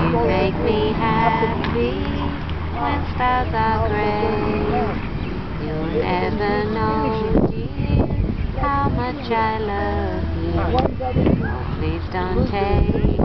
make me happy when stars are gray. You'll never know, dear, how much I love you. Oh, please don't take